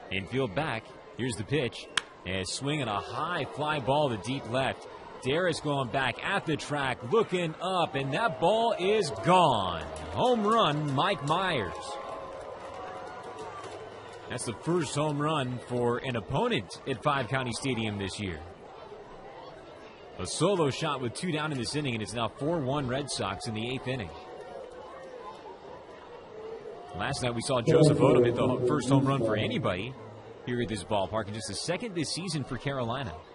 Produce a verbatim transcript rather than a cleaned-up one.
Infield back. Here's the pitch. And swinging a high fly ball to deep left. Darris going back at the track, looking up, and that ball is gone. Home run, Mike Meyers. That's the first home run for an opponent at Five County Stadium this year. A solo shot with two down in this inning, and it's now four one Red Sox in the eighth inning. Last night we saw Joseph Odom hit the first home run for anybody here at this ballpark, and just the second this season for Carolina.